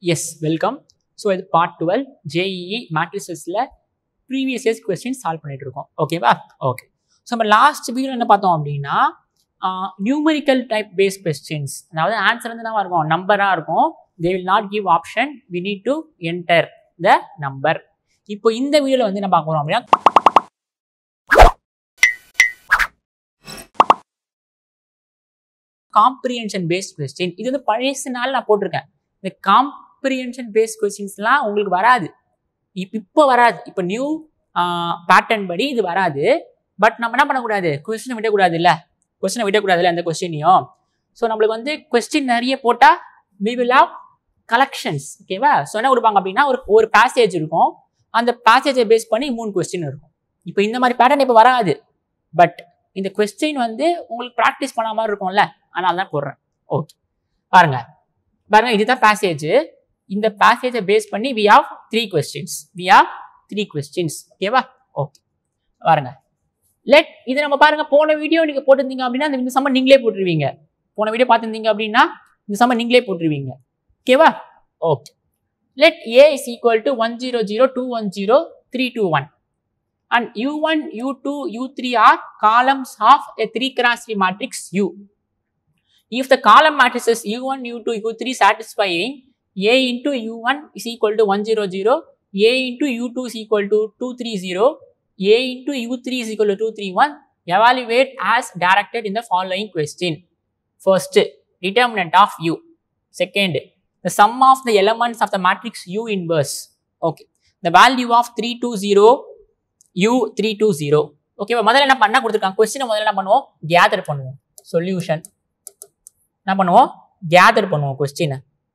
Yes, welcome. So, இது part 12 JEE matricesல previous years questions solve பண்ணிட்டு இருக்கோம். ஓகேவா? ஓகே. ஸோ நம்ம லாஸ்ட் வீடியோ என்ன பார்த்தோம் அப்படின்னா நியூமரிக்கல் டைப் பேஸ்ட் கொஸ்டின்ஸ், அதாவது ஆன்சர் வந்து என்ன இருக்கும், நம்பராக இருக்கும். they will not give option, we need to enter the number. இப்போ இந்த வீடியோவில் வந்து என்ன பார்க்க போகிறோம் அப்படின்னா காம்ப்ரிஹென்ஷன் பேஸ்ட் கொஸ்டின். இது வந்து பழைய நாள் நான் போட்டிருக்கேன். இந்த காம்ப்ரிஹென்ஷன் பேஸ்ட் கொஸ்டின்ஸ்லாம் உங்களுக்கு வராது, இப்போ வராது. இப்போ நியூ பேட்டர்ன் படி இது வராது. பட் நம்ம என்ன பண்ணக்கூடாது, கொஸ்டினை விடக்கூடாது இல்லை, அந்த கொஸ்டினையும். ஸோ நம்மளுக்கு வந்து கொஸ்டின் நிறைய போட்டால் we will have கலெக்ஷன்ஸ். ஓகேவா? ஸோ என்ன கொடுப்பாங்க அப்படின்னா ஒரு பேசேஜ் இருக்கும், அந்த பேசேஜை பேஸ் பண்ணி 3 கொஸ்டின் இருக்கும். இப்போ இந்த மாதிரி பேட்டர்ன் இப்போ வராது. பட் இந்த கொஸ்டின் வந்து உங்களுக்கு ப்ராக்டிஸ் பண்ண மாதிரி இருக்கும்ல, அதனால தான் போடுறேன். ஓகே, பாருங்க இதுதான் பேசேஜ். இந்த பேசேஜை பேஸ் பண்ணி we have 3 questions. ஓகேவா? ஓகே, பாருங்க. இது நம்ம பாருங்க, போன வீடியோ நீங்க போட்டிருந்தீங்க அப்படின்னா இந்த சம்ம நீங்களே போட்டுருவீங்க. போன வீடியோ பார்த்துருந்தீங்க அப்படின்னா இந்த சம்ம நீங்களே போட்டுருவீங்க. ஓகேவா? Okay. let a is equal to 1 0 0 2 1 0 3 2 1 and u1 u2 u3 are columns of a 3x3 matrix U. If the column matrices u1 u2 u3 satisfying, a into u1 is equal to 1 0 0, a into u2 is equal to 2 3 0, a into u3 is equal to 2 3 1. Evaluate as directed in the following question. First, determinant of u. Second, the sum of the elements of the matrix U inverse. Okay, the value of 3 2 0 u 3 2 0. Okay, முதல்ல என்ன பண்ணா கொடுத்திருக்காங்க, question முதல்ல என்ன பண்ணுவோம், gather பண்ணுவோம். Solution என்ன பண்ணுவோம், கேதர் பண்ணுவோம் क्वेश्चन.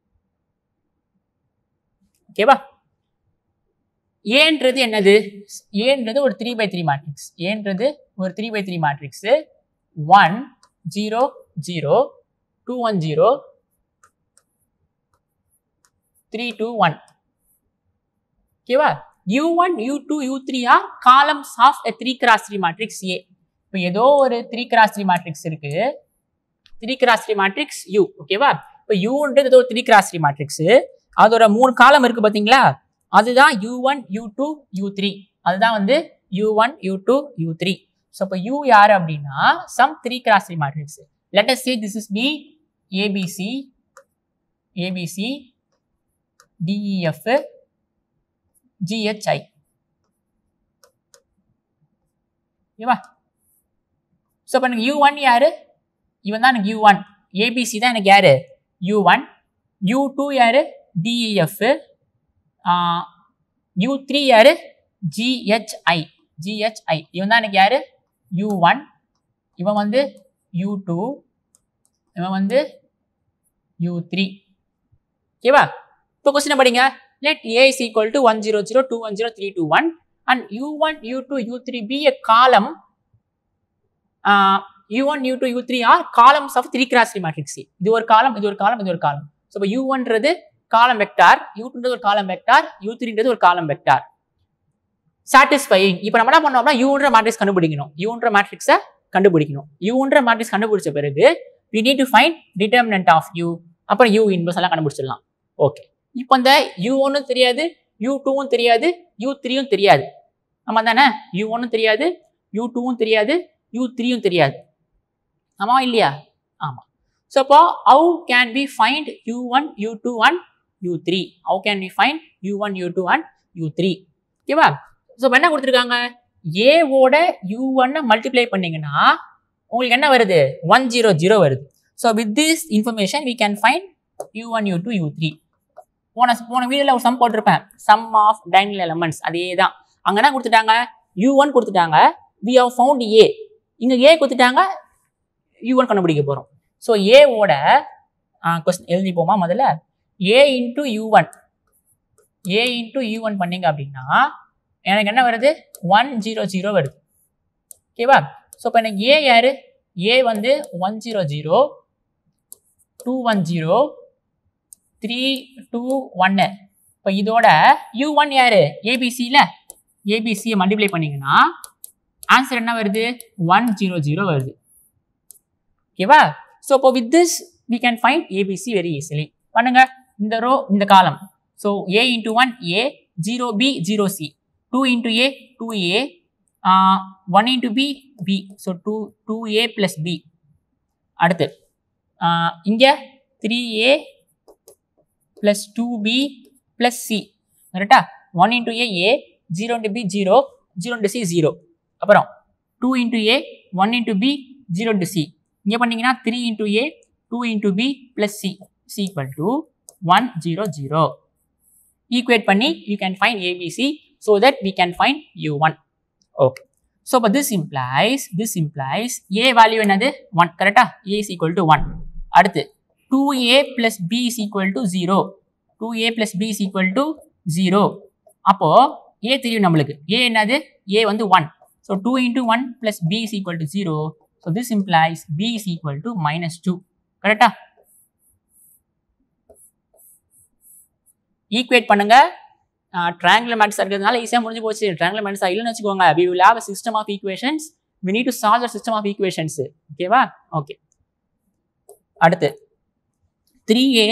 ஓகேவா? ஏன்றது என்னது, ஏன்றது ஒரு 3x3 மேட்ரிக்ஸ். ஏன்றது ஒரு 3x3 மேட்ரிக்ஸ். 1 0 0 2 1 0 3 2 1. ஓகேவா? u1 u2 u3 are columns of a 3x3 matrix A. இப்போ ஏதோ ஒரு 3x3 மேட்ரிக்ஸ் இருக்கு, 3x3 மேட்ரிக்ஸ் U. ஓகேவா? இப்போ Uன்றது ஏதோ 3x3 மேட்ரிக்ஸ், அதோட 3 காலம் இருக்கு பாத்தீங்களா, அதுதான் u1 u2 u3. அதுதான் வந்து u1 u2 u3. ஸோ இப்போ U யாரு அப்படின்னா some 3x3 matrix. let us say this is B, ABC DEF GHI. ஓகேவா? ஸோ இப்போ எனக்கு u1 யாரு, இவன் தான் எனக்கு u1. ABC தான் எனக்கு யாரு, u1. u2 யாரு, DEF. u3 யாரு, GHI. இவன் தான் எனக்கு யாரு, u1. இவன் வந்து u2, இவன் வந்து u3. ஓகேவா? இப்போ क्वेश्चन படிங்க. let a is equal to 1 0 0 2 1 0 3 2 1 and u1 u2 u3 be a column. u1 u2 u3 are columns of 3x3 matrix. இது ஒரு காலம், இது ஒரு காலம், இது ஒரு காலம். ஸோ இப்போ u1ன்றது காலம் வெக்டார், u2ன்றது ஒரு காலம் வெக்டார், u3ன்றது ஒரு காலம் வெக்டார். சாட்டிஸ்ஃபையிங். இப்போ நம்ம என்ன பண்ணோம்னா யூன்ற மேட்ரிக்ஸ் கண்டுபிடிக்கணும். யூன்ற மேட்ரிக்ஸை கண்டுபிடிக்கணும். யூன்ற மேட்ரிக்ஸ் கண்டுபிடிச்ச பிறகு we need to find determinant of u. அப்புறம் u இன்வர்ஸ் எல்லாம் கண்டுபிடிச்சிடலாம். ஓகே, இப்போ இந்த u1ம் தெரியாது, u2வும் தெரியாது, u3யும் தெரியாது. ஆமா தானே? u1ம் தெரியாது, u2வும் தெரியாது, u3யும் தெரியாது. ஆமா இல்லையா? ஆமா. ஸோ அப்போ how can we find u1 u2 and u3? how can we find u1 u2 and u3? ஓகேவா? ஸோ இப்போ என்ன கொடுத்துருக்காங்க, a ஓட u1 மல்டிப்ளை பண்ணீங்கன்னா உங்களுக்கு என்ன வருது, 1 0 0 வருது. So with this information we can find u1 u2 u3. போன வீடியோவில் ஒரு சம் போட்டிருப்பேன், சம் ஆஃப் டைனல் எலமெண்ட்ஸ். அதே தான். அங்கே என்ன கொடுத்துட்டாங்க, u1 கொடுத்துட்டாங்க, we have found a. இங்கே a கொடுத்துட்டாங்க, u1 கண்டுபிடிக்க போகிறோம். ஸோ a ஓட கொஸ்டின் எழுதிப்போமா முதல்ல. a இன்ட்டு u1 பண்ணீங்க அப்படின்னா எனக்கு என்ன வருது, 1 0 0 வருது. ஓகேவா? ஸோ இப்போ எனக்கு a யாரு, a வந்து 1 0 0 2 1 0 3 2 1. இப்போ இதோட u1 யாரு, ஏபிசியில் ஏபிசியை மல்டிப்ளை பண்ணீங்கன்னா ஆன்சர் என்ன வருது, 1 0 0 வருது. ஓகேவா? ஸோ இப்போ with this we can find ABC very easily. பண்ணுங்க. இந்த ரோ இந்த column. So a into 1 a, 0b 0c, 2 into a 2a, 1 into b b. So 2a plus b. அடுத்து இங்கே 3a plus 2b plus c. கரெக்டா? 1 into a a, 0 into b 0, 0 into c 0. அப்புறம் 2 into a, 1 into b, 0 into c. இங்கே பண்ணீங்கன்னா 3 into a, 2 into b plus c is equal to 1 0 0. Equate பண்ணி you can find ABC so that we can find U1. Okay. So but this implies a value என்னது 1. கரெக்டா? a is equal to 1. அடுத்து 2a plus b is equal to 0. 2a plus b is equal to 0. அப்போ a தெரியும் நம்மளுக்கு. a என்னது? a வந்து 1. So 2 into 1 plus b is equal to 0. So this implies b is equal to -2. கரெக்டா? Equate பண்ணுங்க. triangular matrix இருக்கிறதுனால ஈஸியாக முடிஞ்சு போச்சு. triangular matrix இல்லைன்னு வச்சுக்கோங்க, we will have a system of equations. We need to solve the system of equations. ஓகேவா? Okay. அடுத்து 3a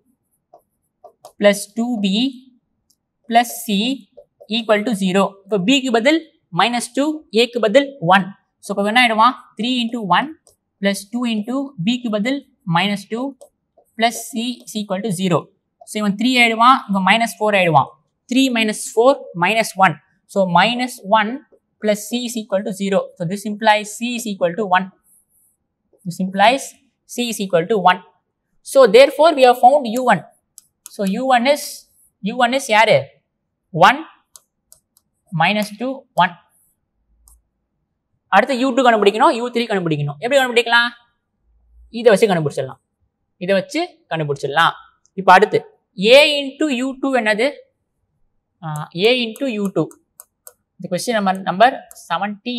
plus 2b plus c equal to 0. இப்போ b க்கு பதில் -2, a க்கு பதில் 1. ஸோ இப்போ என்ன ஆயிடுவான்? 3 into 1 plus 2 into b க்கு பதில் -2 plus c is equal to 0. So இவன் 3 ஆயிடுவான், இவன் -4 ஆயிடுவான். 3 minus 4 minus 1. So minus 1 plus c is equal to 0. So this implies c is equal to 1. This implies c is equal to 1. So therefore we have found u1. So u1 is யாரு? 1 minus 2 1. அடுத்து u2 கண்டுபிடிக்கணும், u3 கண்டுபிடிக்கணும். எப்படி கண்டுபிடிக்கலாம்? இதை வச்சு கண்டுபிடிச்சிடலாம். இப்போ அடுத்து a into u2 என்னது? a into u2. The question number 70.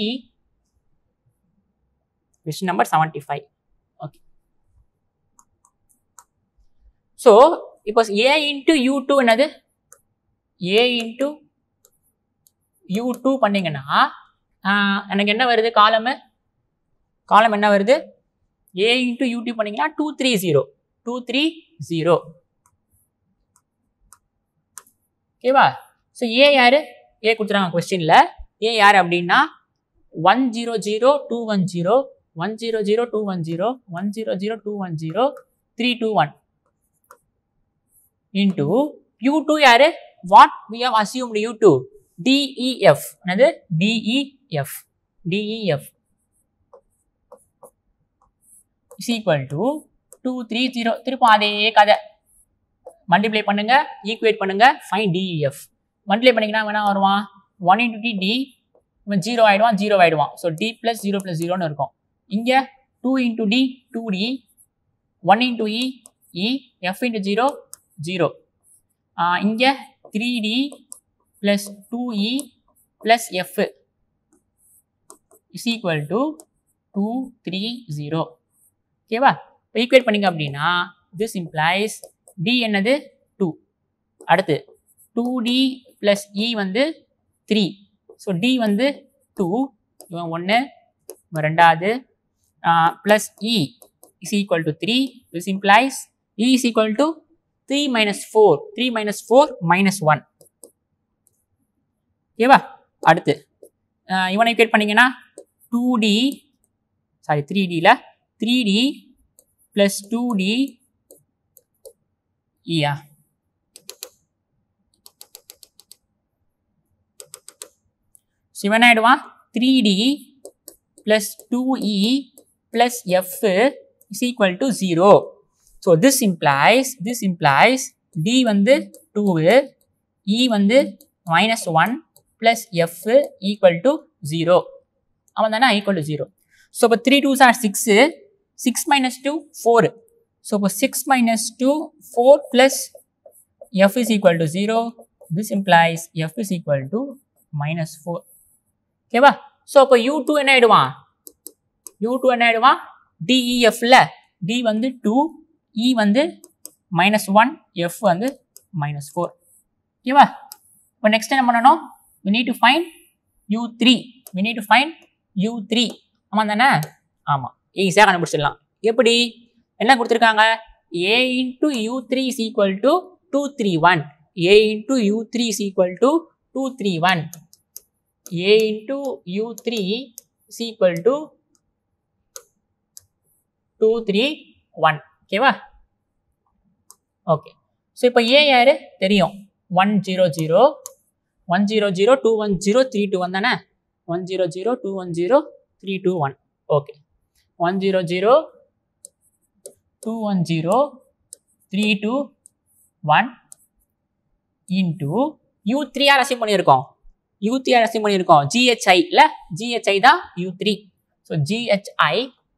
Question number 75. Okay. So இப்போ a into u2 என்னது? a into u2 பண்ணீங்கன்னா எனக்கு என்ன வருது? காலம் என்ன வருது? a into u2 பண்ணீங்கன்னா 230. ஓகேவா? ஸோ ஏ யாரு? ஏ கொடுத்துறாங்க கொஸ்டின்ல. ஏ யாரு அப்படின்னா 100 210 100 210 100 210 321 into u2 யாரு? what we have assumed u2 DEF. என்னது? DEF is equal to 230. திருப்பம் அதே கதை. மல்டிப்ளை பண்ணுங்க, ஈக்குவேட் பண்ணுங்க, ஃபைண்ட் DEF. மல்டிப்ளை பண்ணிங்கன்னா என்ன வருவான்? 1 into d, இவன் 0 ஆயிடுவான், 0 ஆயிடுவான். ஸோ d plus 0 plus 0ன்னு இருக்கும். இங்கே 2 into d 2d, 1 into e, f into 0 0. இங்கே 3d plus 2e plus f is equal to 230. ஓகேவா? இப்போ ஈக்குவேட் பண்ணிங்க அப்படின்னா this implies d என்னது? 2. அடுத்து 2d plus e வந்து 3. ஸோ d வந்து 2, இவன் 1, இவன் 2வது, plus e is equal to 3. This implies e is equal to 3 minus 4. 3 minus 4 minus 1. ஓகேவா? அடுத்து இவனை ஈக்குவேட் பண்ணீங்கன்னா 3d plus 2d e. So இவன் ஆயிடுவான் 3d plus 2e plus f is equal to 0. So this implies d வந்து 2, e வந்து -1 plus f equal to 0. அவன் தானே equal to 0. So இப்போ 3 2s are 6, 6 minus 2 4. So இப்போ 6 minus 2 4 plus f is equal to 0. This implies f is equal to -4. ஓகேவா? So இப்போ u2 என்ன ஆயிடுவான்? DEFல d வந்து 2, e வந்து -1, f வந்து -4. ஓகேவா? இப்போ நெக்ஸ்ட் என்ன பண்ணணும்? we need to find u3. ஆமாம் தானே? ஆமாம், ஈஸியாக கண்டுபிடிச்சிடலாம். எப்படி? என்ன கொடுத்துருக்காங்க? A into U3 is equal to 231. A into U3 is equal to 231. A into U3 is equal to 231. ஓகேவா? ஓகே. ஸோ இப்போ A யாரு தெரியும் 100 100 210 321 தானே 100 210 321. ஓகே 100 210 321 into U3 யார் அசைன் பண்ணியிருக்கோம் U3 யார் அசைன் பண்ணியிருக்கோம் GHI இல்ல GHI தான் U3. So GHI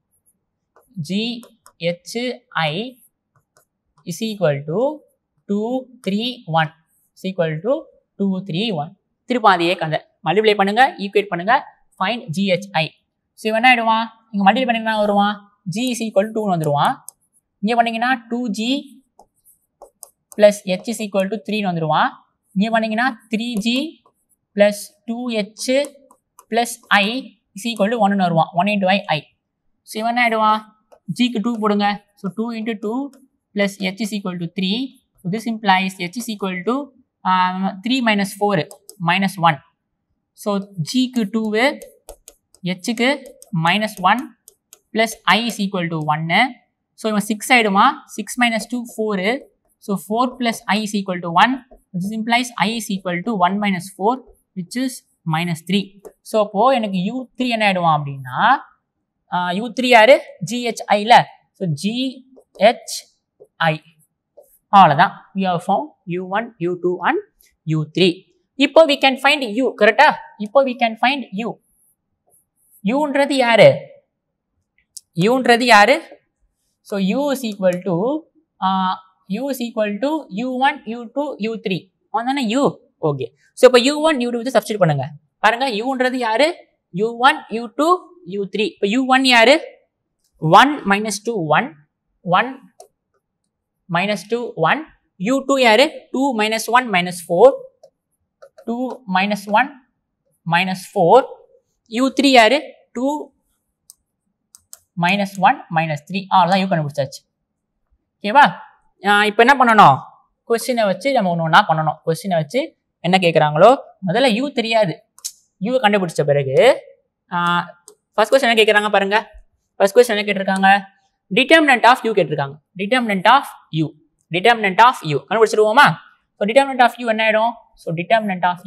is equal to 231 is equal to 231. திருப்ப அதையே கதை மல்டிப்ளை பண்ணுங்க ஈக்குவேட் பண்ணுங்க ஃபைண்ட் GHI. ஸோ இவன் என்ன ஆயிடுவான் இங்கே மல்டிப்ளை பண்ணிங்கன்னா வருவான் G is equal to 2 வந்துடுவான். இங்கே பண்ணீங்கன்னா 2G plus H is equal to 3 வந்துடுவான். இங்கே பண்ணீங்கன்னா 3G plus 2H plus I is equal to 1 வருவான் 1 into I. ஸோ இவன் என்ன ஆயிடுவான் Gக்கு 2 போடுங்க. So 2 into 2 plus H is equal to 3. So this implies H is equal to 3 minus 4 minus 1. So Gக்கு 2 Hக்கு minus 1 plus I is equal to 1. So இவன் 6 ஆயிடுமா 6 minus 2 4. So 4 plus I is equal to 1. This implies I is equal to 1 minus 4 which is minus 3. So அப்போ எனக்கு U3 என்ன ஆயிடுவான் அப்படின்னா U3 யாரு GHI இல்ல. So GHI அவ்வளவுதான். We have found U1, U2 and U3. இப்போ we can find U கரெக்டா. இப்போ we can find U. Uன்றது யாரு So U is equal to U1, U2, U3 அதானே U. ஓகே. ஸோ இப்போ U1, U2 வந்து substitute பண்ணுங்க. பாருங்க Uன்றது யாரு U1, U2, U3. இப்போ U1 யாரு 1 minus 2 1 1 minus 2 1. U2 யாரு 2 minus 1 minus 4 2 minus 1 minus 4. U3 யாரு 2 minus 1 minus 3. அவ்வளோதான் U கண்டுபிடிச்சாச்சு. ஓகேவா? இப்போ என்ன பண்ணணும் கொஸ்டினை வச்சு நம்ம ஒன்று ஒன்றா பண்ணணும். கொஸ்டினை வச்சு என்ன கேட்குறாங்களோ முதல்ல U தெரியாது U கண்டுபிடிச்ச பிறகு ஃபர்ஸ்ட் கொஸ்டின் என்ன கேட்குறாங்க பாருங்க. ஃபர்ஸ்ட் கொஸ்டின் என்ன கேட்டிருக்காங்க டிட்டர்மினன்ட் ஆஃப் U கேட்டிருக்காங்க. டிட்டர்மினன்ட் ஆஃப் U கண்டுபிடிச்சிருவோமா? ஸோ டிட்டர்மினன்ட் ஆஃப் U என்ன ஆயிடும்? So determinant of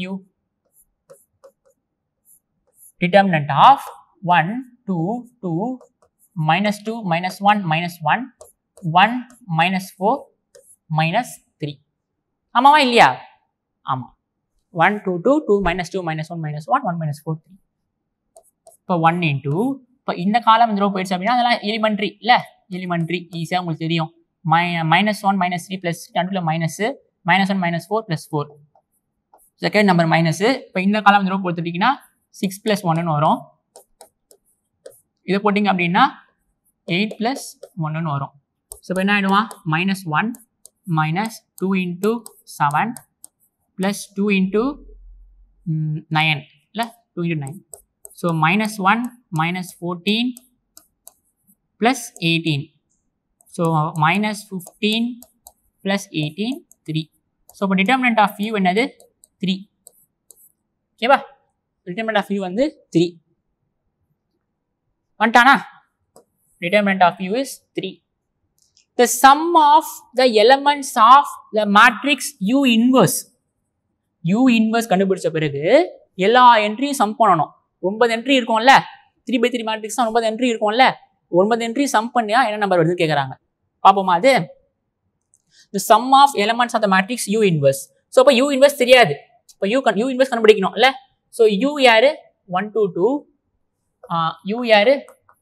1 2 2 minus 2 minus 1 minus 1 1 minus 4 minus 3. ஆமாவா இல்லையா? ஆமா 1 2 2 2 minus 2 minus 1 minus 1 1 minus 4 3. இப்போ 1 into இப்போ இந்த காலம் இந்த ரோ போயிடுச்சு அப்படின்னா அதெல்லாம் எலிமெண்ட்ரி இல்லை எலிமெண்ட்ரி ஈஸியாக உங்களுக்கு தெரியும். minus 1 minus 3 plus 2 minus 1 minus 4 plus 4 second number minus. இப்போ இந்த காலம் இந்த ரோ கொடுத்துட்டீங்கன்னா 6 plus 1 வரும். இதை போட்டிங்க அப்படின்னா 8 plus 1 வரும். ஸோ இப்போ என்ன ஆகிடுவான் minus 1 minus 2 into 7 plus 2 into 9 இல்லை 2 into 9. So minus 1 minus 14 plus 18. So minus 15 plus 18 3. So இப்போ டிட்டர்மினன்ட் ஆஃப் U என்னது 3. ஓகேவா? டிட்டர்மினன்ட் ஆஃப் U வந்து 3 வந்துட்டானா? Determinant of U is 3. The sum of the elements of the matrix U inverse கண்டுபிடிச்ச பிறகு எல்லா என்ட்ரியும் some பண்ணணும். 9 என்ட்ரி இருக்கும்ல 3/3 மேட்ரிக்ஸ் தான் 9 என்ட்ரி இருக்கும்ல 9 என்ட்ரி சம் பண்ணியா என்ன நம்பர் வருதுன்னு கேட்குறாங்க. பார்ப்போமா அது? The sum of elements of the matrix U inverse. So இப்போ U inverse தெரியாது. இப்போ U inverse கண்டுபிடிக்கணும் இல்லை. ஸோ U யாரு 1 2 2 U யாரு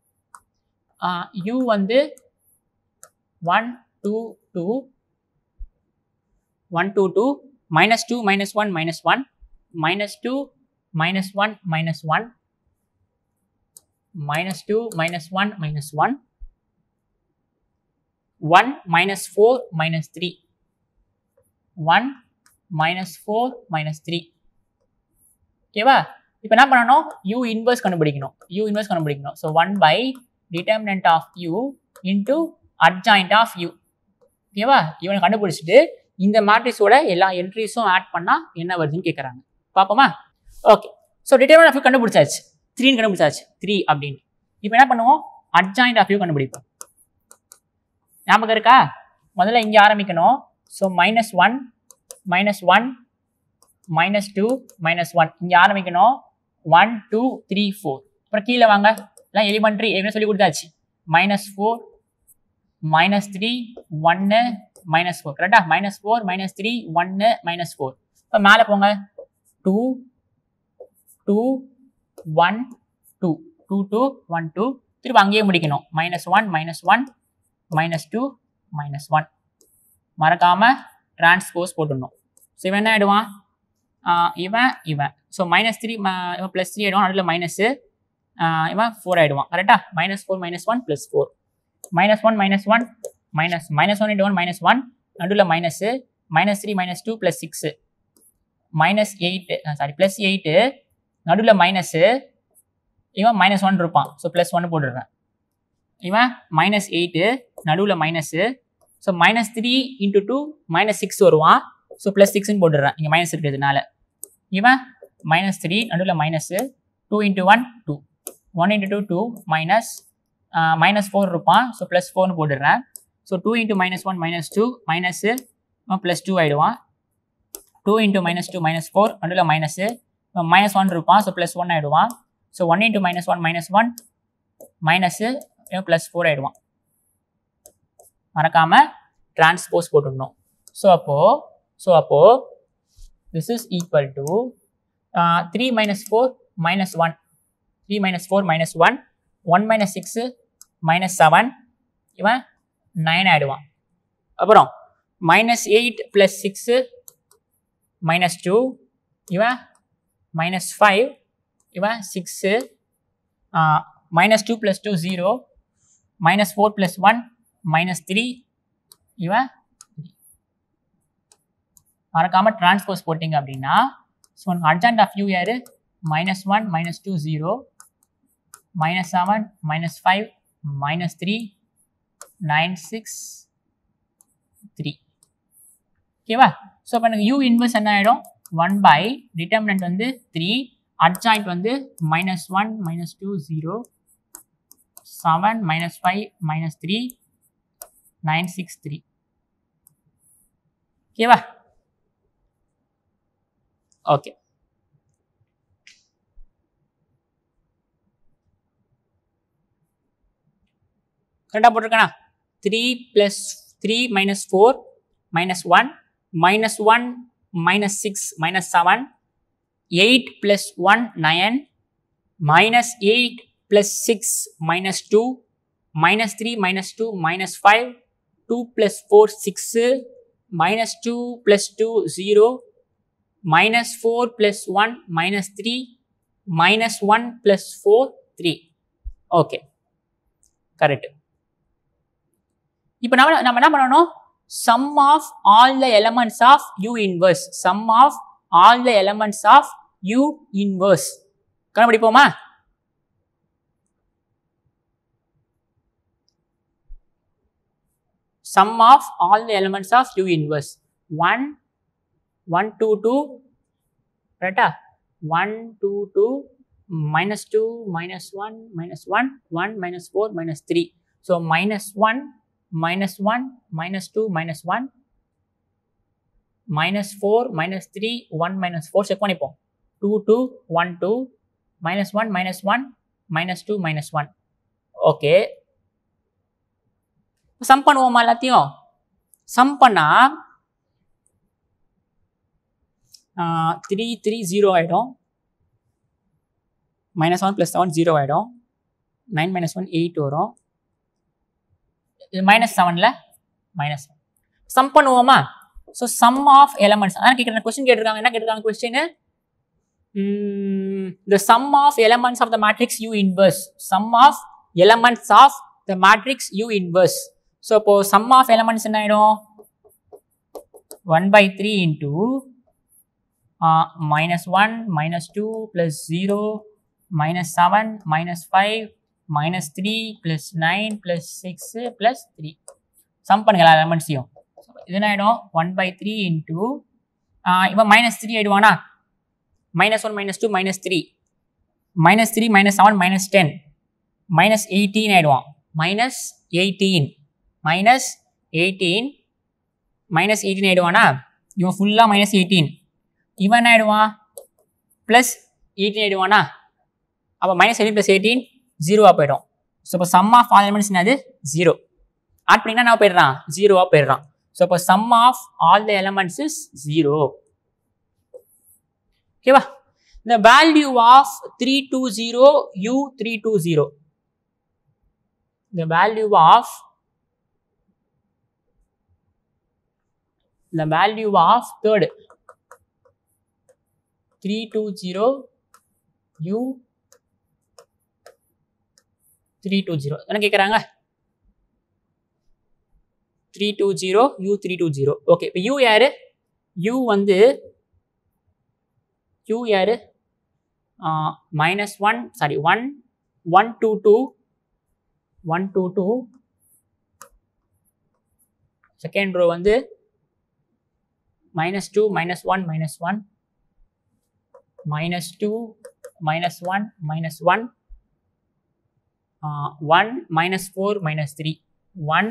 U வந்து 1 2 2 1 2 2 minus 2 minus 1 minus 1 minus 2 minus 1 minus 1 minus 2 minus 1 minus 1 1 minus 4 minus 3 1 minus 4 minus 3. ஓகேவா? இப்போ என்ன பண்ணணும் U inverse கண்டுபிடிக்கணும். So 1 by determinant of U into adjoint of U. ஓகேவா? இவனை கண்டுபிடிச்சிட்டு இந்த மேட்ரிக்ஸோட எல்லா என்ட்ரிஸும் ஆட் பண்ணா என்ன வருதுன்னு கேட்குறாங்க. பார்ப்போமா? Okay. So determinant of U கண்டுபிடிச்சாச்சு, 3 கண்டுபிடிச்சாச்சு, 3 அப்படின்னு. இப்போ என்ன பண்ணுவோம்? அட்ஜாயின்ட் ஆஃப் யூ கண்டுபிடிப்போம். ஞாபகம் இருக்கா? முதல்ல இங்கே ஆரம்பிக்கணும். ஸோ -1 -1 -2 -1 இங்கே ஆரம்பிக்கணும். 1 2 3 4. அப்புறம் கீழே வாங்க, எல்லாம் எலிமெண்ட்ரி என்ன சொல்லி கொடுத்தாச்சு. -4 -3 1 -4 கரெக்டா? -4 -3 1 -4. இப்போ மேலே போங்க. 2 2 1 2 2 2 1 2. திரும்ப அங்கேயே முடிக்கணும். -1 -1 -2 -1. மறக்காம டிரான்ஸ்போஸ் போட்டுடணும். ஸோ இவன் என்ன ஆயிடுவான்? இவன் ஸோ -3 இவன் +3 ஆயிடுவான். நடுவில் மைனஸு இவன் 4 ஆயிடுவான். கரெக்டா? -4 -1 +4 -1 -1 -1 into 1 -1 நடுவில் மைனஸு -3 -2 +6 -8 சாரி +8 நடுவில் மைனஸு இவன் -1 இருப்பான். ஸோ +1 போட்டுடுறேன். இவன் -8 நடுவில் மைனஸு. ஸோ -3 into 2 -6 வருவான். ஸோ +6ன்னு போட்டுடுறேன் இங்கே மைனஸ் இருக்கிறதுனால. இவன் -3 நடுவில் மைனஸு. 2 into 1 2 1 into 2 2 -4 இருப்பான். ஸோ +4ன்னு போட்டுடுறேன். ஸோ 2 into -1 -2 மைனஸு +2 ஆகிடுவான். 2 into -2 -4 நடுவில் மைனஸு -1 இருப்பான். ஸோ +1 ஆகிடுவான். ஸோ 1 into -1 -1 மைனஸு +4 ஆகிடுவான். மறக்காம டிரான்ஸ்போஸ் போட்டுடணும். ஸோ அப்போ this is equal to 3 - 4 - 1 3 - 4 - 1 1 - 6 -7 இவன் 9 ஆயிடுவான். அப்புறம் -8 + 6 -2 இவன் -5 இவன் 6 -2 + 2 0 -4 + 1 -3 இவன் மறக்காம டிரான்ஸ்போஸ் போட்டிங்க அப்படின்னா ஸோ அட்ஜாயின்ட் ஆஃப் யூ யாரு? -1 -2 0 -7 -5 -3 9 6 3. ஓகேவா? ஸோ அப்போ எனக்கு யூ இன்வர்ஸ் என்ன ஆகிடும்? 1 டிட்டர்மினன்ட் வந்து 3, அட்ஜாயின்ட் வந்து -1 -2 0 7 -5 -3 9 6 3. ஓகேவா? ஓகே. கரெக்டாக போட்டிருக்கேனா? 3 + 3 - 4 -1 -1 -6 -7 8 + 1 9 -8 + 6 -2 -3 -2 -5 2 + 4 6 -2 + 2 0 -4 + 1 -3 -1 + 4 3. Okay, correct. இப்போ நம்ம என்ன பண்ணணும்? sum of all the elements of U inverse. sum of all the elements of U inverse. கண்டுபிடிப்போமா? sum of all the elements of U inverse 1 1 2 2 ரைட்டா? 1 2 2 -2 -1 -1 1 -4 -3. ஸோ -1 -1 -2 -1 -4 -3 1 -4 செக் பண்ணிப்போம். 2 2 1 2 -1 -1 -2 -1. ஓகே, சம் பண்ணுவோமா? எல்லாத்தையும் some பண்ணா 3 3 0 ஆகிடும். -1 + 7 0 ஆகிடும். 9 - 1 8 வரும். இது -7ல -7 சம் பண்ணுவோமா? ஸோ சம் ஆஃப் எலமெண்ட்ஸ் அதான் கேட்குறேன். கொஸ்டின் கேட்டிருக்காங்க. என்ன கேட்டிருக்காங்க question? the sum of elements of the matrix U inverse. sum of elements of the matrix U inverse. So இப்போ sum of elements என்ன ஆகிடும்? 1/3 into -1 -2 + 0 -7 -5 -3 + 9 + 6 + 3. சம் பண்ணுங்க எல்லா எலமெண்ட்ஸையும். இது என்ன ஆயிடும் 1/3 இன்டூ இவன் -3 ஆயிடுவானா -1 -2 -3 -3 -7 -10 -18 ஆயிடுவான் -18 -18 ஆயிடுவானா இவன் ஃபுல்லா -18 இவன் என்ன ஆயிடுவான் +18 ஆயிடுவானா அப்போ -18 + 18 0 போயிடும் ஸோ இப்போ சம் ஆஃப் ஆல் எலிமெண்ட்ஸ் என்னது 0 ஆட் பண்ணினா என்ன போயிடுறான் 0 போயிடுறான் ஸோ இப்போ sum of all the elements is 0 ஓகேவா the value of 320 u320 the value of third 320 u320 என்ன கேக்குறாங்க 320 u320 ஓகே இப்போ u யாரு u வந்து u யாரு -1 சாரி 122 செகண்ட் ரோ வந்து -2 -1 -1 -2 -1 -1 1 -4 -3 1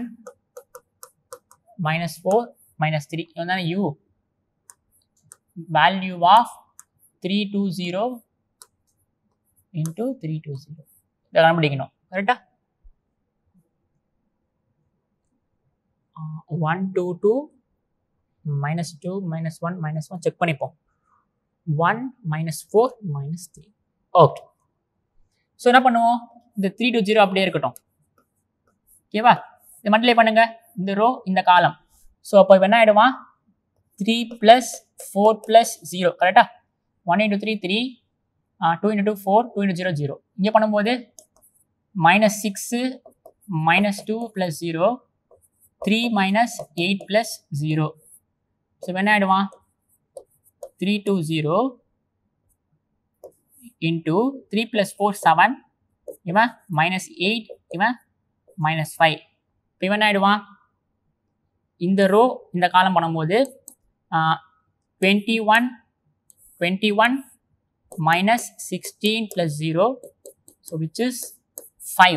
-4 -3 இதுதான் u value of 320 into 320 இத கண்டுபிடிக்கணும் கரெக்ட்டா 122 -2 -1 -1 செக் பண்ணிப்போம் 1 -4 -3 ஓகே சோ என்ன பண்ணுவோம் இந்த 320 அப்படியே இருக்கட்டும் ஓகேவா இத மல்டிப்ளை பண்ணுங்க இந்த ரோ இந்த காலம் சோ அப்போ என்ன ஆயிடுமா 3 + 4 + 0 கரெக்ட்டா 1 × 3 3 2 × 2 4 2 × 0 0 இங்க பண்ணும்போது -6 -2 + 0 3 -8 + 0 சோ என்ன ஆயிடுமா 320 into 3 + 4 7 இவன் -8 இவன் -5 இப்போ இவன் ஆயிடுவான் இந்த ரோ இந்த காலம் பண்ணும்போது 21 -16 + 0 so which is 5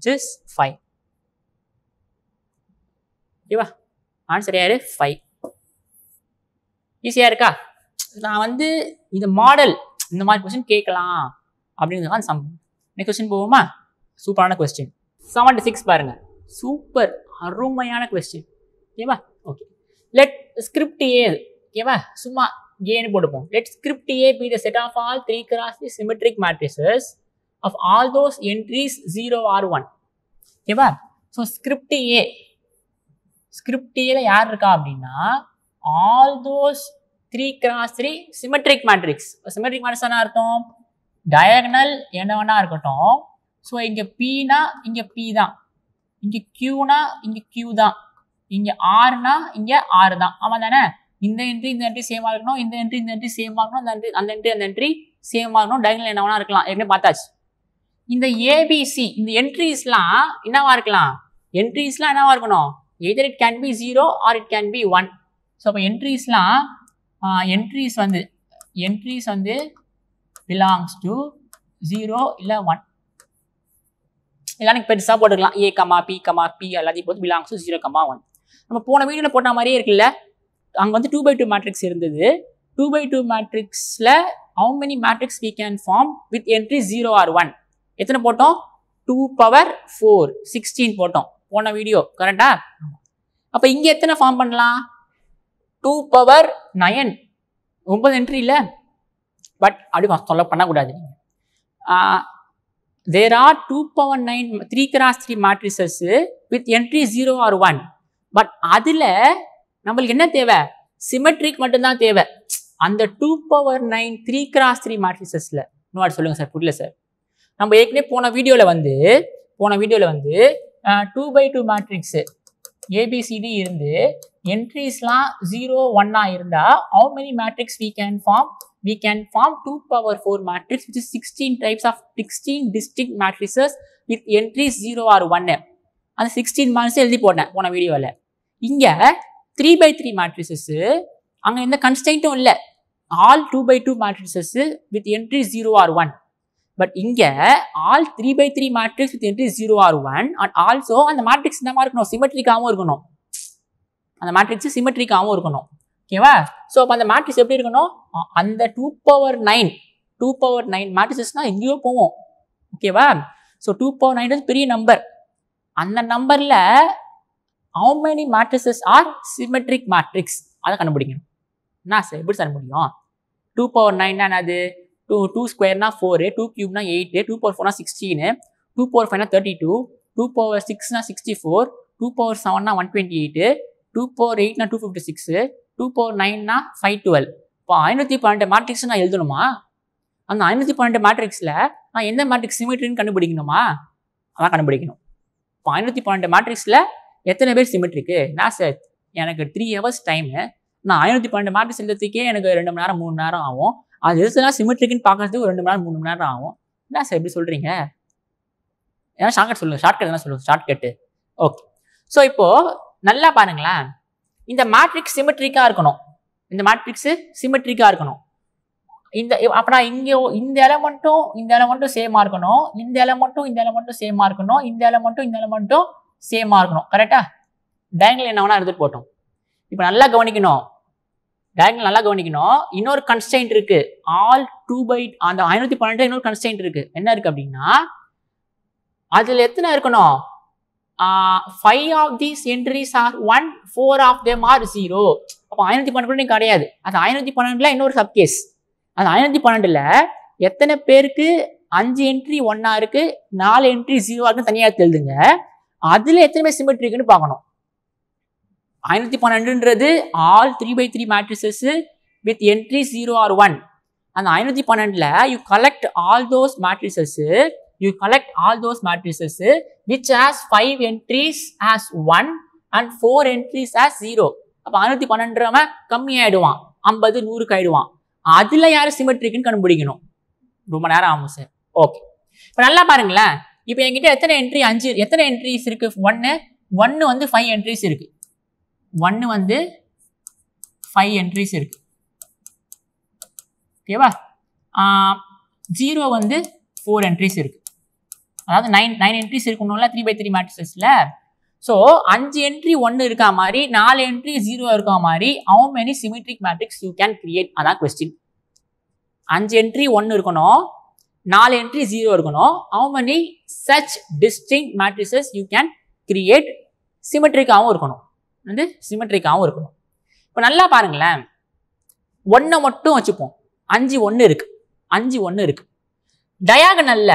ஓகேவா ஆன்சர் யாரு 5 ஈஸியா இருக்கா நான் வந்து இந்த மாடல் இந்த மாதிரி क्वेश्चन கேட்கலாம் அப்படிங்கிறதுதான் சம் நெக்ஸ்ட் क्वेश्चन போவோமா சூப்பரான क्वेश्चन 76 பாருங்க சூப்பர் அருமையான क्वेश्चन ஓகேவா ஓகே லெட் ஸ்கிரிப்ட் A ஓகேவா சும்மா ஏன்னு போடுவோம் let script A be the set of all 3x3 symmetric matrices of all those entries 0 or 1 ஓகேவா சோ ஸ்கிரிப்ட் A ல யார் இருக்கா அப்படினா all those 3x3 symmetric matrix symmetric matrix என்ன அர்த்தம் diagonal என்னவனா இருக்கட்டும் சோ இங்க P னா இங்க P தான் இங்க Q னா இங்க Q தான் இங்க R னா இங்க R தான் ஆமாதானே இந்த என்ட்ரி சேமா இருக்கணும் இந்த என்ட்ரி சேமா இருக்கணும் அந்த என்ட்ரி சேமா இருக்கணும் diagonal என்னவனா இருக்கலாம் ஏற்கனவே பார்த்தாச்சு இந்த ABC இந்த என்ட்ரிஸ்லாம் என்னவா இருக்கலாம் என்ட்ரிஸ்லாம் என்னவா இருக்கணும் either it can be 0 or it can be 1 so அப்ப என்ட்ரிஸ்லாம் என்ட்ரிஸ் வந்து belongs to 0 இல்ல 1 எல்லாரும் பெருசா போட்டுக்கலாம் A, P, எல்லாத்தையும் போட்டு belongs to 0, 1 நம்ம போன வீடியோல போட்ட மாதிரியே இருக்குல்ல அங்க வந்து 2/2 மேட்ரிக்ஸ் இருந்தது 2/2 மேட்ரிக்ஸ்ல how many matrix we can form with entry 0 or 1 எத்தனை போட்டோம் 2^4 16 போட்டோம் போன வீடியோ கரெக்ட்டா அப்ப இங்க எத்தனை ஃபார்ம் பண்ணலாம் 2^9 9 என்ட்ரி இல்ல பட் அப்படி சொல்ல பண்ண கூடாது நீங்க there are 2^9 3x3 matrices with entry 0 or 1 but அதுல நமக்கு என்ன தேவை சிமெட்ரிக் மட்டும் தான் தேவை அந்த 2^9 3x3 matricesல இன்னொரு சொல்லுங்க சார் புரியல சார் நம்ம ஏற்கனவே போன வீடியோல வந்து 2/2 மேட்ரிக்ஸ் ABCD இருந்து என்ட்ரிஸ்லாம் 0 1 இருந்தா how many matrix we can form 2^4 matrix which is 16 types of 16 distinct matrices with entries 0 or 1 அந்த 16 மார்க்ஸ் எழுதி போட்டேன் போன வீடியோல இங்க 3/3 matrices அங்க எந்த கன்ஸ்டன்ட்டும் இல்ல. all 2/2 matrices with entry 0 or 1. But இங்க all 3/3 matrix with entry 0 or 1 and also அந்த மேட்ரிக்ஸ் இந்த மாதிரி இருக்கணும், சிமெட்ரிக்காவும் இருக்கணும். அந்த மேட்ரிக்ஸ் சிமெட்ரிக்காவும் இருக்கணும். ஓகேவா? ஸோ அப்போ அந்த மேட்ரிக்ஸ் எப்படி இருக்கணும்? அந்த 2/9 மேட்ரிக்ஸஸ்னா எங்கேயோ போவோம். ஓகேவா? ஸோ 2/9 பெரிய நம்பர். அந்த நம்பர்ல how many matrices are symmetric matrix அதை கண்டுபிடிக்கணும். என்ன சார் எப்படி சார் முடியும்? 2/9 என்னது? 2 ஸ்கொயர்னா 4, 2 கியூப்னா 8, 2/4னா 16, 2/5னா 32, 2/6னா 64, 2/7னா 128, 2/8னா 256, 2/9னா 512. இப்போ 512 மேட்ரிக்ஸ் நான் எழுதணுமா? அந்த 512 மேட்ரிக்ஸ்ல நான் எந்த மேட்ரிக்ஸ் சிமெட்ரின்னு கண்டுபிடிக்கணுமா? அதான் கண்டுபிடிக்கணும். இப்போ 512 மேட்ரிக்ஸ்ல எத்தனை பேர் சிமெட்ரிக்கு? நான் சார் எனக்கு 3 hours டைமு, நான் 512 மேட்ரிக்ஸ் எழுதுறதுக்கே எனக்கு 2 மணி நேரம் 3 மணி நேரம் ஆகும். அது எதுனா சிமெட்ரிக்குன்னு பார்க்கறதுக்கு ஒரு 2 மணி நேரம் 3 மணி நேரம் ஆகும். என்ன சார் எப்படி சொல்றீங்க? ஏன்னா ஷார்ட்கட் சொல்லுங்க, ஷார்ட்கட் என்ன சொல்லுங்க, ஷார்ட்கட்டு. ஓகே, ஸோ இப்போ நல்லா பாருங்களேன், இந்த மேட்ரிக்ஸ் சிமெட்ரிக்கா இருக்கணும். இந்த மேட்ரிக்ஸ் சிமெட்ரிக்கா இருக்கணும். இந்த அப்படின்னா இங்கே இந்த எலமெண்ட்டும் சேமா இருக்கணும், இந்த எலமெண்ட்டும் சேமா இருக்கணும், இந்த எலமெண்ட்டும் சேமா இருக்கணும். கரெக்டா? டயங்கல் என்ன வேணா எடுத்துட்டு போட்டோம். இப்போ நல்லா கவனிக்கணும், இன்னொரு கன்ஸ்டன்ட் இருக்கு. ஆல் 2/, அந்த 512 இன்னொரு கன்ஸ்டன்ட் இருக்கு. என்ன இருக்கு அப்படின்னா, அதுல எத்தனை இருக்கணும்? 5 of these entries are 1, 4 of them are 0. அப்போ 512 கிடையாது. அது 512ல இன்னொரு சப்கேஸ். அந்த 512ல எத்தனை பேருக்கு 5 என்ட்ரி 1 இருக்கு, 4 என்ட்ரி 0 இருக்குன்னு தனியாக எழுதுங்க. அதுல எத்தனை பேர் சிமெட்ரிக்குன்னு பார்க்கணும். 512ன்றது all 3/3 matrices with entry 0 or 1. அந்த 512ல you collect all those matrices which has 5 entries as 1 and 4 entries as 0. அப்ப 512 கம்மி ஆயிடுவான், 50 100க்கு ஆயிடுவான். அதுல யாரு சிமெட்ரிக்குன்னு கண்டுபிடிக்கணும். ரொம்ப நேரம் ஆகும் சார். ஓகே, இப்போ நல்லா பாருங்களேன். இப்போ என்கிட்ட எத்தனை என்ட்ரி? 5. எத்தனை என்ட்ரிஸ் இருக்கு? 1 வந்து 5 என்ட்ரிஸ் இருக்கு. 1 வந்து 5 என்ட்ரிஸ் இருக்கு. ஓகேவா? 0 வந்து 4 என்ட்ரிஸ் இருக்கு. அதாவது 9 என்ட்ரிஸ் இருக்கணும்ல 3/3 மேட்ரிக்ஸ்ல. ஸோ 5 என்ட்ரி 1 இருக்கா மாதிரி, 4 என்ட்ரி 0 இருக்கா மாதிரி, how many symmetric matrix you can create? அதான் கொஸ்டின். 5 என்ட்ரி 1 இருக்கணும், 4 என்ட்ரி 0 இருக்கணும். how many such distinct matrices you can create? சிமெட்ரிக்காகவும் இருக்கணும், வந்து சிமெட்ரிக்காகவும் இருக்கணும். இப்போ நல்லா பாருங்களேன், 1 மட்டும் வச்சுப்போம். 5 1 இருக்கு, 5 1 இருக்கு. டயாகனல்ல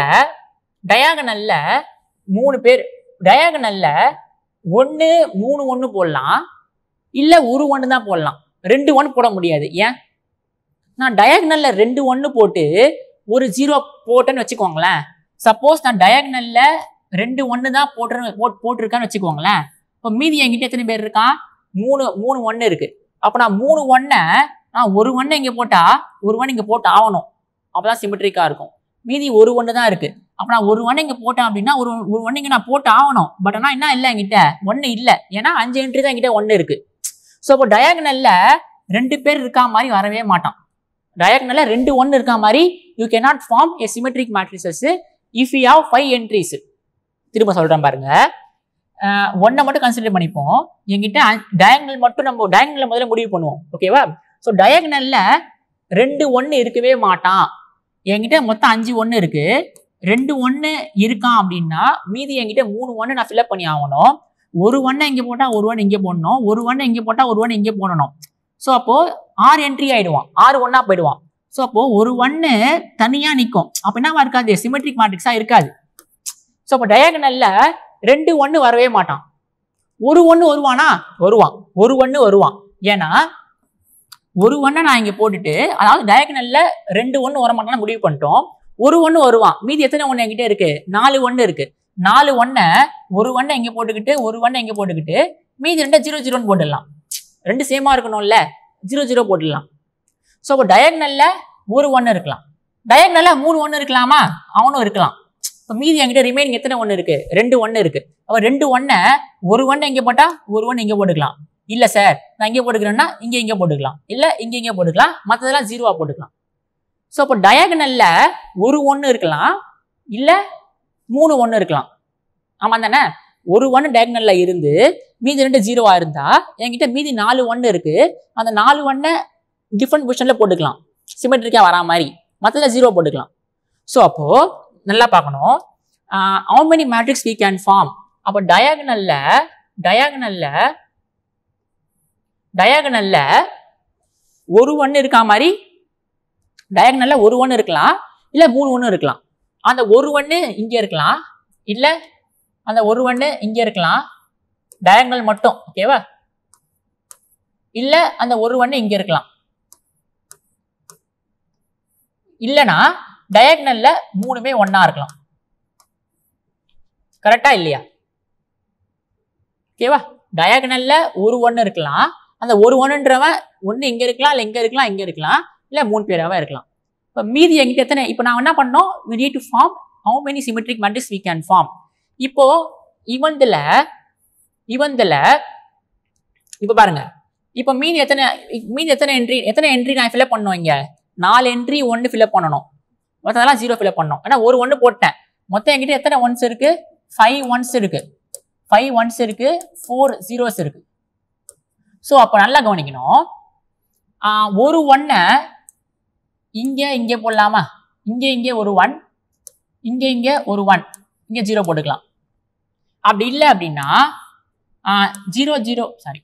3 பேர், டயாகனல்ல 1 3 1 போடலாம், இல்ல ஒரு 1 தான் போடலாம். 2 1 போட முடியாது. ஏன்? நான் டயாகனல்ல 2 1 போட்டு ஒரு 0 போட்டேன்னு வச்சுக்கோங்களேன். சப்போஸ் நான் டயாகனல்ல 2 1 தான் போட்டிருக்கான்னு வச்சுக்கோங்களேன். இப்போ மீதி என்கிட்ட எத்தனை பேர் இருக்கான்? 3 1 இருக்கு. அப்போ நான் 3 1 நான் ஒரு 1 இங்கே போட்டா ஒரு 1 இங்கே போட்டு ஆகணும். அப்போதான் சிமெட்ரிக்கா இருக்கும். மீதி ஒரு 1 தான் இருக்கு. அப்போ நான் ஒரு 1 இங்கே போட்டேன் அப்படின்னா ஒரு 1 இங்கே நான் போட்டு ஆகணும். பட் ஆனால் என்ன இல்லை, என்கிட்ட 1 இல்லை. ஏன்னா 5 என்ட்ரி தான் என்கிட்ட 1 இருக்கு. ஸோ இப்போ டயாகனல்ல 2 பேர் இருக்கா மாதிரி வரவே மாட்டான். டயாகனல்ல 2 1 இருக்கா மாதிரி you cannot form a symmetric matrices if you have 5 entries. திரும்ப சொல்றேன் பாருங்க, 1 மட்டும் கன்சிடர் பண்ணிப்போம். என்கிட்ட டயாகனல் மட்டும் நம்ம டயாகனல்ல முதல்ல முடிவு பண்ணுவோம். ஓகேவா? ஸோ டயாகனல்ல 2 1 இருக்கவே மாட்டான். என்கிட்ட மொத்தம் 5 1 இருக்கு. 2 1 இருக்கான் அப்படின்னா மீதி என்கிட்ட 3 1 நான் ஃபில்அப் பண்ணி ஆகணும். ஒரு 1 இங்கே போட்டா ஒரு 1 இங்கே போடணும், ஒரு 1 இங்கே போட்டா ஒரு 1 இங்கே போடணும். ஸோ அப்போ 6 என்ட்ரி ஆயிடுவான், 6 1 போயிடுவான். ஸோ அப்போ ஒரு 1 தனியா நிற்கும். அப்போ என்னவா இருக்காது? சிமெட்ரிக் மேட்ரிக்ஸா இருக்காது. ஸோ அப்போ டயாகனல்ல 2 1 வரவே மாட்டான். ஒரு 1 வருவானா? வருவான். ஒரு 1 வருவான். ஏன்னா ஒரு 1 நான் இங்க போட்டுட்டு, அதாவது டயாகனல்ல 2 1 வர மாட்டான்னு முடிவு பண்ணிட்டோம். ஒரு 1 வருவான். மீதி எத்தனை 1 என்கிட்ட இருக்கு? 4 1 இருக்கு. 4 1 ஒரு 1 இங்க போட்டுக்கிட்டு ஒரு 1 இங்க போட்டுக்கிட்டு மீதி 2 0 0 போட்டுடலாம். 2 சேமா இருக்கணும்ல, 0 0 போட்டுடலாம். ஸோ அப்போ டயாகனல்ல ஒரு 1 இருக்கலாம், டயாகனல்ல 3 1 இருக்கலாமா? அவனும் இருக்கலாம். இப்போ மீதி என்கிட்ட ரிமைனிங் எத்தனை 1 இருக்கு? 2 1 இருக்கு. அப்போ 2 1 ஒரு 1 இங்கே போட்டா ஒரு 1 இங்கே போட்டுக்கலாம். இல்ல சார் நான் இங்கே போட்டுக்கிறேன்னா இங்கே போட்டுக்கலாம், இல்ல இங்கே போட்டுக்கலாம், மற்றதெல்லாம் 0வா போட்டுக்கலாம். ஸோ அப்போ டயகனல்ல ஒரு 1 இருக்கலாம், இல்ல 3 1 இருக்கலாம். ஆமா தானே? ஒரு 1 டயகனல்ல இருந்து மீதி 2 0வா இருந்தா என்கிட்ட மீதி 4 1 இருக்கு. அந்த 4 1 டிஃபரெண்ட் பொசிஷன்ல போட்டுக்கலாம், சிமெட்ரிக்கா வரா மாதிரி. மற்றதுல 0 போட்டுக்கலாம். ஸோ அப்போ நல்லா பார்க்கணும், how many matrix we can form. அப்போ டயகனல்ல ஒரு 1 இருக்கா மாதிரி, டயகனல்ல ஒரு 1 இருக்கலாம், இல்ல 3 1 இருக்கலாம். அந்த ஒரு 1 இங்க இருக்கலாம், இல்ல அந்த ஒரு 1 இங்க இருக்கலாம், டயகனல் மட்டும். ஓகேவா? இல்ல அந்த ஒரு 1 இங்க இருக்கலாம், இல்லனா டயகனல்ல 3மே ஒண்ணா இருக்கலாம். கரெக்டா இல்லையா? ஓகேவா? டயகனல்ல ஒரு 1 இருக்கலாம், அந்த ஒரு 1ன்றவன் ஒண்ணு இங்க இருக்கலாம், இல்ல இங்க இருக்கலாம், இங்க இருக்கலாம், இல்ல 3 பேராவே இருக்கலாம். இப்போ மீதி என்கிட்ட எத்தனை? இப்போ நான் என்ன பண்ணோம், we need to form how many symmetric matrices we can form. இப்போ இவன்ல இப்போ பாருங்க, இப்போ மீதி எத்தனை என்ட்ரி நான் ஃபில்அப் பண்ணணும்? இங்க 4 என்ட்ரி 1 ஃபில்அப் பண்ணணும், மொத்தம் 0 ஃபில்அப் பண்ணணும். ஏன்னா ஒரு 1 போட்டேன். மொத்தம் என்கிட்ட எத்தனை ஒன்ஸ் இருக்கு? 5 ஒன்ஸ் இருக்கு, 5 ஒன்ஸ் இருக்கு, 4 zeros இருக்கு. ஸோ அப்போ நல்லா கவனிக்கணும், ஒரு 1 இங்கே போடலாமா? இங்கே ஒரு 1, இங்கே ஒரு 1, இங்கே 0 போட்டுக்கலாம். அப்படி இல்லை அப்படின்னா 0 0 சாரி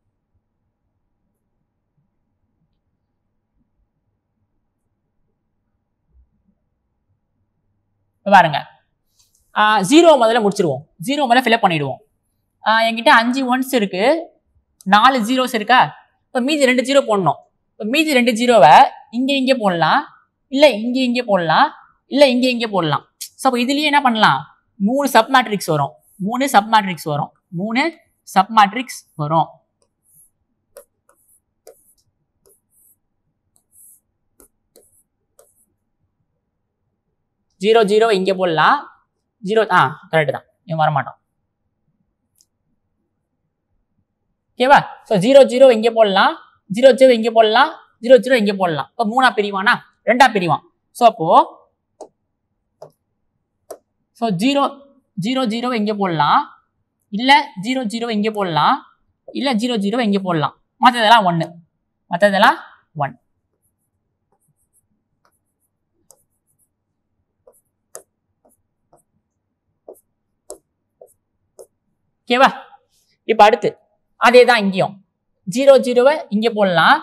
பாருங்க, 0 முதல்ல முடிச்சிருவோம், 0 முதல்ல ஃபில்அப் பண்ணிடுவோம். என்கிட்ட 5 ஒன்ஸ் இருக்கு, 4 zeros இருக்கா? இப்போ மீதி 2 0 போடணும். இப்போ மீதி 2 0வை இங்கே போடலாம், இல்லை இங்கே போடலாம், இல்லை இங்கே போடலாம். ஸோ அப்போ இதுலயே என்ன பண்ணலாம்? 3 சப் மேட்ரிக்ஸ் வரும், 3 சப் மேட்ரிக்ஸ் வரும், 3 சப் மேட்ரிக்ஸ் வரும். ஜீரோ ஜீரோ இங்கே போடலாம், 0 கரெக்ட் தான், இவன் வரமாட்டோம். ஓகேவா? ஸோ 0 0 இங்கே போடலாம், 0 0 இங்கே போடலாம், 0 0 இங்கே போடலாம். இப்போ 3ஆ பிரிவானா? 2ஆ பிரிவான். ஸோ அப்போ 0 0 0 இங்கே போடலாம், இல்ல 0 0 இங்கே போடலாம், இல்ல 0 0 இங்கே போடலாம். மற்றதெல்லாம் 1, மற்றதெல்லாம் 1. ஓகேவா? இப்ப அடுத்து அதே தான் இங்கேயும் 0 0வை இங்கே போடலாம்,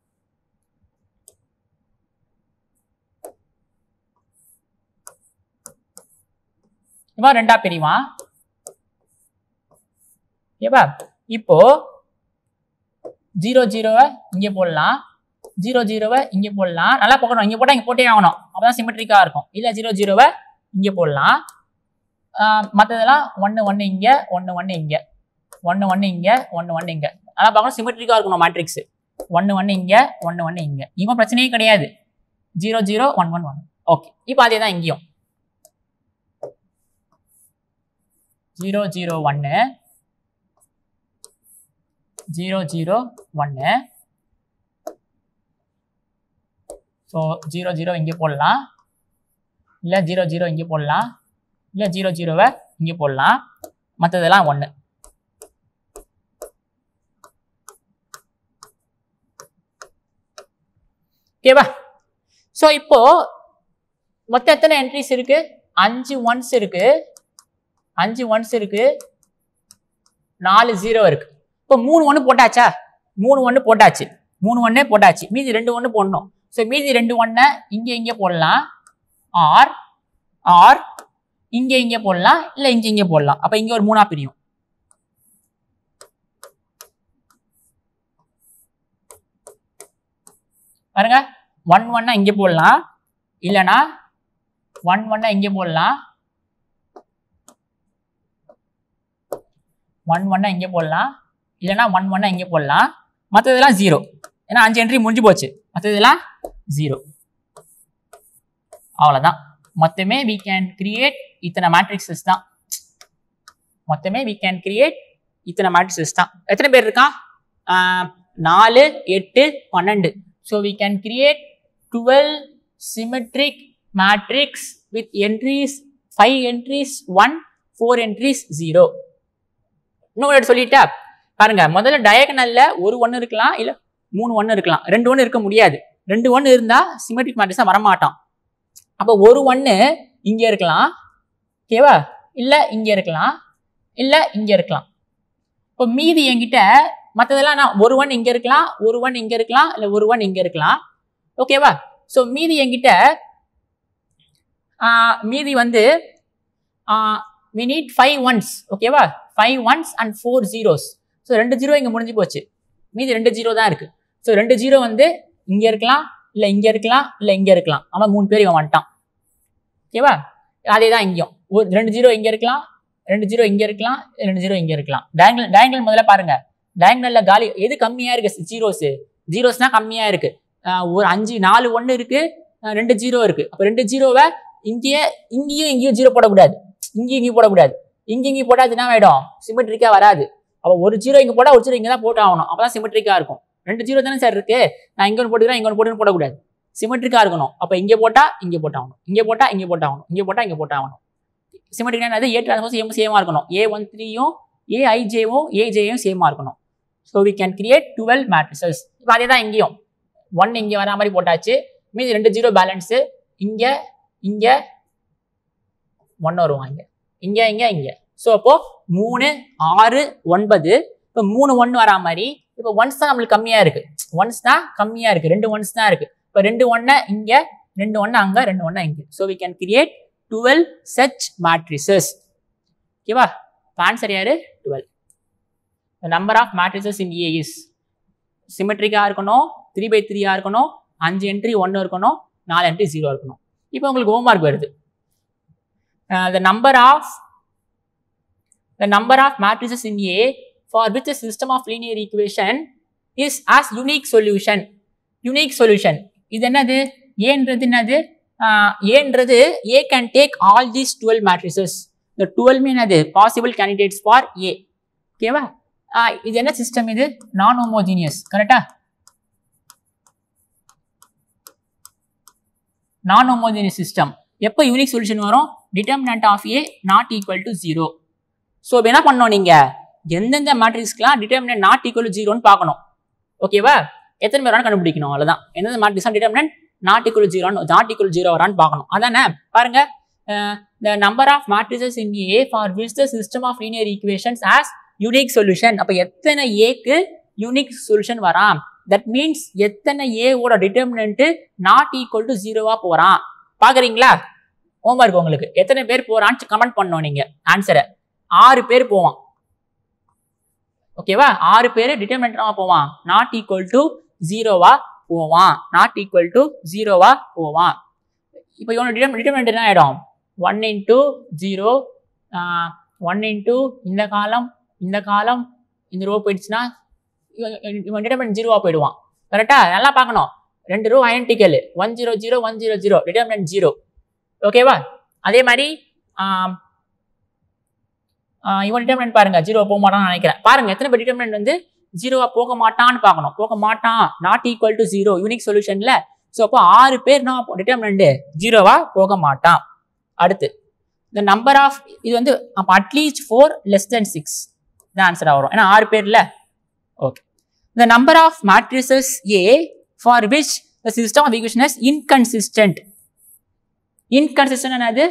இவன் 2ஆ பிரிவான். ஓகேவா? இப்போ 0 0வை இங்கே போடலாம், 0 0வை இங்கே போடலாம். நல்லா பார்க்கணும், இங்கே போட்டால் இங்கே போட்டே ஆகணும், அப்பதான் சிமெட்ரிக்கா இருக்கும். இல்லை 0 0வை இங்கே போடலாம், மற்றதெல்லாம் 1 1 இங்கே, 1 1 இங்கே, 1 1 இங்கே, 1 1 இங்கே. நல்லா பார்க்கணும், சிமெட்ரிக்கா இருக்கணும் மேட்ரிக்ஸ். 1 1 இங்கே, 1 1 இங்கே. இவன் பிரச்சனையே கிடையாது. 0 0 1 1 1. ஓகே, இப்போ அதே தான் இங்கேயும் 0 0 1 0 0 1. ஸோ 0 0 இங்கே போடலாம், இல்லை 0 0 இங்கே போடலாம், இல்லை 0 0வை இங்கே போடலாம், மற்றதெல்லாம் 1. ஓகேவா? ஸோ இப்போ மொத்தம் எத்தனை என்ட்ரிஸ் இருக்கு? 5 ஒன்ஸ் இருக்கு, 5 ஒன்ஸ் இருக்கு, 4 0 இருக்கு. இப்போ 3 1 போட்டாச்சா? 3 1 போட்டாச்சு, 3 1 போட்டாச்சு. மீதி 2 1 போடணும். ஸோ மீதி 2 1 இங்கே போடலாம், ஆர் இங்கே போடலாம், இல்லை இங்கே போடலாம். அப்போ இங்கே ஒரு 3ஆ பிரியும். பாருங்க, 1 1 இங்கே போடலாம், இல்லைனா 1 1 இங்கே போடலாம், 1 1 இங்கே போடலாம், இல்லைனா 1 1 இங்கே போடலாம். மற்றதெல்லாம் 0, ஏன்னா 5 என்ட்ரி முடிஞ்சு போச்சு. மற்றதெல்லாம் 0. அவ்வளோதான். மொத்தமே we can create இத்தனை மேட்ரிக்ஸஸ் தான். மொத்தமே we can create இத்தனை மேட்ரிக்ஸஸ் தான். எத்தனை பேர் இருக்கா? 4 8 12. So we can create 12 symmetric matrix with entries 5 entries 1, 4 entries 0. இன்னும் சொல்லிட்டா பாருங்க, முதல்ல டயகனல்ல ஒரு 1 இருக்கலாம், இல்ல 3 1 இருக்கலாம், 2 1 இருக்க முடியாது. 2 1 இருந்தா சிமெட்ரிக் மேட்ரிக்ஸா வரமாட்டான். அப்போ ஒரு 1 இங்க இருக்கலாம், ஓகேவா, இல்ல இங்க இருக்கலாம், இல்ல இங்க இருக்கலாம். இப்போ மீதி என்கிட்ட மற்றதெல்லாம் நான் ஒரு 1 இங்க இருக்கலாம், ஒரு 1 இங்க இருக்கலாம், இல்ல ஒரு 1 இங்க இருக்கலாம், ஓகேவா. ஸோ மீதி என்கிட்ட மீதி வந்து we need 5 1s, ஓகேவா, 5 1s and 4 zeros. ஸோ 2 0 இங்க முடிஞ்சு போச்சு, மீதி 2 0 தான் இருக்கு. ஸோ 2 0 வந்து இங்க இருக்கலாம், இல்ல இங்க இருக்கலாம், இல்ல இங்க இருக்கலாம். அவன் 3 பேர் இவன் வந்துட்டான், ஓகேவா. அதே தான் இங்கேயும் 2 0 இங்க இருக்கலாம், 2 0 இங்க இருக்கலாம், 2 0 இங்க இருக்கலாம். டயகனல் முதல்ல பாருங்க, டயகனல்ல காலி எது கம்மியா இருக்கு? ஜீரோஸ் தான் கம்மியா இருக்கு. ஒரு 5 4 1 இருக்கு, 2 0 இருக்கு. அப்ப 2 0வை இங்கேயும் 0 போடக்கூடாது, இங்கேயும் போடக்கூடாது. இங்கேயும் போட்டா என்ன ஆயிடும்? சிமெட்ரிக்கா வராது. அப்ப ஒரு 0 இங்க போட்டா ஒரு 0 இங்க தான் போட்டு ஆகணும், அப்பதான் சிமெட்ரிக்கா இருக்கும். 2 0 தானே சார் இருக்கு, நான் இங்க ஒன்று போட்டுக்கிறேன், இங்க ஒன்று போட்டுன்னு போடக்கூடாது, சிமெட்ரிக்கா இருக்கணும். அப்ப இங்க போட்டா இங்க போட்டாகணும், இங்க போட்டா இங்க போட்டாகணும், இங்க போட்டா இங்க போட்டாகணும். சிமெட்ரிக்கா ஏ டிரான்ஸ்போஸ் சேமா இருக்கணும், A13யும் AIJவும் AJயும் சேமா இருக்கணும். So we can create 12 matrices. இப்போ அதே தான் இங்கேயும் 1 இங்க வரா மாதிரி போட்டாச்சு, மீதி 2 0 பேலன்ஸ். இங்க 1 வருவாங்க, இங்க. ஸோ அப்போ 3 6 9, இப்போ 3 1 வரா மாதிரி. இப்போ ஒன்ஸ் தான் நம்மளுக்கு கம்மியா இருக்கு, 2 ஒன்ஸ் தான் இருக்கு. இப்போ 2 1 இங்க, 2 1 அங்க, 2 1 இங்க. So we can create 12 such matrices, ஓகேவா. ஆன்சர் யாரு? 12. The number of matrices in A is சிமெட்ரிக்கா இருக்கணும், 3/3 இருக்கணும், 5 என்ட்ரி 1 இருக்கணும், 4 என்ட்ரி 0 இருக்கணும். இப்போ உங்களுக்கு ஹோம்வொர்க் வருது. The number of matrices in A for which a system of linear equation is as unique solution. இது என்னது? ஏன்றது என்னது? ஏன்றது A can take all these 12 matrices. The 12 என்னது? Possible candidates for A, ஓகேவா. இது என்ன சிஸ்டம்? இது நான் ஹோமோஜீனியஸ், கரெக்டா. நான் ஹோமோஜீனியஸ் சிஸ்டம் எப்போ யூனிக் சொல்யூஷன் வரும்? Determinant of A not equal to 0. ஸோ என்ன பண்ணோம், நீங்க எந்தெந்த மேட்ரிக்ஸ்க்குலாம் டிட்டர்மினன்ட் நாட் ஈக்குவல் டு 0ன்னு பார்க்கணும், ஓகேவா. எத்தனை பேர் கண்டுபிடிக்கணும், அவ்வளோதான். எந்தெந்த matrix determinant not equal to 0 வரான்னு பார்க்கணும், அதானே. பாருங்க, the number of matrices in A for which the system of linear equations has unique solution. அப்ப எத்தனை ஏக்கு யூனிக் சொல்யூஷன் வராம்? தட் மீன்ஸ் எத்தனை ஏவோட டிட்டர்மினன்ட் நாட் ஈக்குவல் டு 0வா போறான் பாக்குறீங்களா? ஹோம்வொர்க் உங்களுக்கு. எத்தனை பேர் போறான்னு கமெண்ட் பண்ணணும் நீங்க ஆன்சரை. 6 பேர் போவான், ஓகேவா. 6 பேர் டிட்டர்மினன்ட் போவான், நாட் ஈக்குவல் டு 0வா போவான், இப்போ இவனோட டிட்டர்மினன்ட் என்ன ஆயிடும்? 1 into 0, 1 into இந்த காலம் இந்த ரோ போயிடுச்சுன்னா இவன் டிட்டர்மினன்ட் 0வா போயிடுவான், கரெக்டா. நல்லா பார்க்கணும், 2 ரோ ஐடென்டிக்கல், 1 0 0 1 0 0, டிட்டர்மினன்ட் 0, ஓகேவா. அதே மாதிரி இவன் டிட்டர்மினன்ட் பாருங்க 0 போக மாட்டான்னு நினைக்கிறேன். பாருங்க எத்தனை பேர் டிட்டர்மினன்ட் வந்து 0வா போக மாட்டான்னு பார்க்கணும். போக மாட்டான், நாட் ஈக்குவல் டு 0, யூனிக் சொல்யூஷன்ல. ஸோ அப்போ 6 பேர் நான் டிட்டர்மினன்ட் 0வா போக மாட்டான். அடுத்து the number of, இது வந்து அப்போ அட்லீஸ்ட் 4 less than 6 தான் ஆன்சராக வரும், ஏன்னா 6 பேர்ல. Okay, the number of matrices A for which the system of equation is inconsistent. என்னது?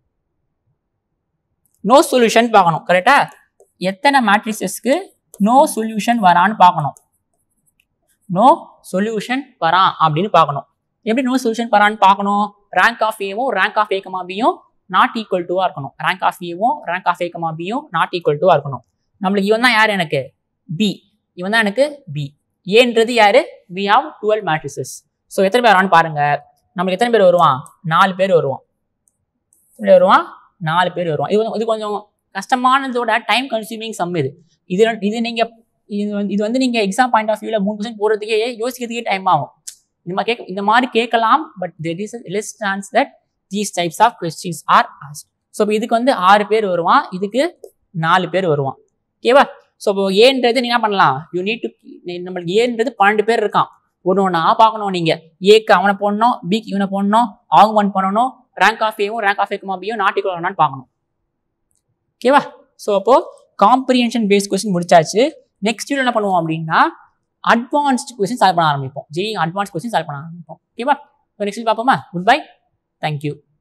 நோ சொல்யூஷன் பார்க்கணும், கரெக்டா. எத்தனை மேட்ரிசஸ்க்கு நோ சொல்யூஷன் வரான்னு பார்க்கணும், நோ சொல்யூஷன் வரான் அப்படின்னு பார்க்கணும். எப்படி நோ சொல்யூஷன் வரான்னு பார்க்கணும்? ரேங்க் ஆஃப் ஏவும் ரேங்க் ஆஃப் A, Bயும் நாட் ஈக்குவல் டுவா இருக்கணும். ரேங்க் ஆஃப் ஏவும் ரேங்க் ஆஃப் A, Bயும் நாட் ஈக்குவல் டுவா இருக்கணும். நம்மளுக்கு இவன் தான் யாரு? எனக்கு B. இவன் தான் எனக்கு B. ஏன்றது யாரு? we have 12 matrices. ஸோ எத்தனை பேர் வரான்னு பாருங்க. நம்மளுக்கு எத்தனை பேர் வருவான்? 4 பேர் வருவான். 4 பேர் வருவான். இது கொஞ்சம் கஷ்டமானதோட டைம் கன்சூமிங் சம். இது நீங்க இது வந்து நீங்க எக்ஸாம் பாயிண்ட் ஆஃப் வியூல 3% போறதுக்கே யோசிக்கிறதுக்கே டைம் ஆகும். இந்த மாதிரி கேட்கலாம், but there is a less chance that these types of questions are asked. So இதுக்கு வந்து 6 பேர் வருவான், இதுக்கு 4 பேர் வருவான், ஓகேவா. ஸோ இப்போ ஏன்றது நீ என்ன பண்ணலாம், யூ நீட் டு, நம்மளுக்கு ஏன்றது 12 பேர் இருக்கான், ஒன்று பார்க்கணும் நீங்கள். ஏக்கு அவனை போடணும், பிக்கு இவனை போடணும், ஆகுமெண்ட் பண்ணணும், ரேங்க் ஆஃப் ஏவும் ரேங்க் ஆஃப் ஏக்குமா பியும் நாட் ஈக்குவல் ஆனான்னு பார்க்கணும். ஓகேவா? ஸோ அப்போ காம்ப்ரிஹென்ஷன் பேஸ்ட் கொஸ்டின் முடிச்சாச்சு. நெக்ஸ்ட் வீடியோ என்ன பண்ணுவோம் அப்படின்னா அட்வான்ஸ்ட் கொஸ்டின் சால்வ் பண்ண ஆரம்பிப்போம். அட்வான்ஸ் கொஸ்டின் சால்வ் பண்ண ஆரம்பிப்போம். ஓகேவா? நெக்ஸ்ட் பார்ப்போமா? Good bye, thank you.